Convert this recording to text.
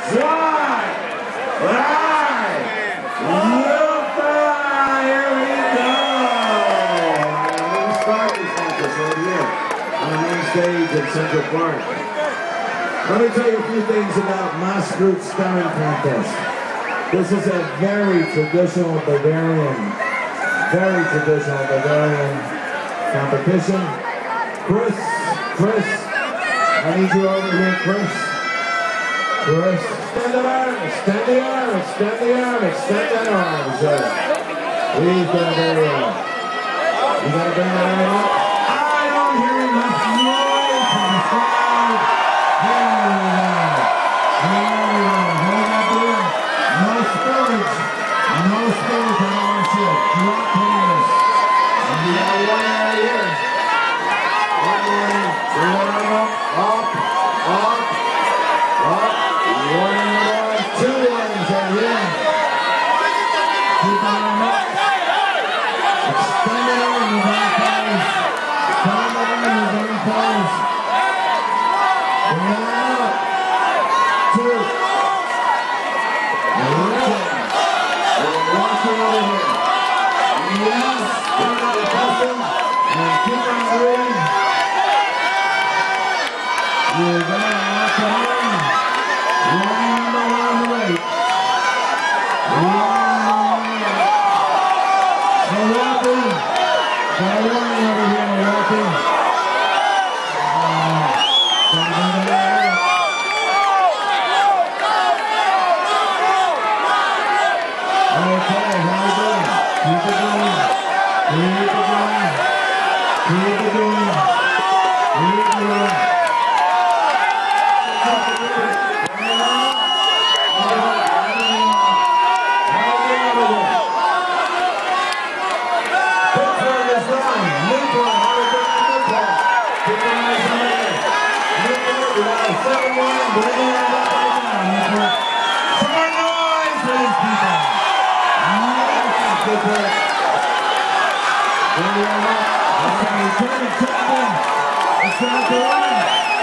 Here we go! We'll start this contest right here on the main stage at Central Park. Let me tell you a few things about Masskrugstemmen contest. This is a very traditional Bavarian competition. Chris, I need you over here, Chris. Chris, extend the arm, extend the arm, extend the arm, extend that arm, sir. Please do very well. You gotta bring that arm up. I don't hear enough noise from the crowd. Here we go. Here we go. What are you doing? No spillage. No spillage on our ship. Drop this. And we got one right here. One more. Bring that arm up. Up. One more. Two ones right here. Keep that arm up. Extend it over in the very pose. Extend it over in the very pose. Bring that arm up. Two. And we're walking over here. Yes. Bring out the custom. And keep on going. You're going to walk on. One on the right. Milwaukee. Got a warning over here, Milwaukee. Okay, how we doing? Keep it going. Keep it going. Keep it going. Keep it going. It's not the one.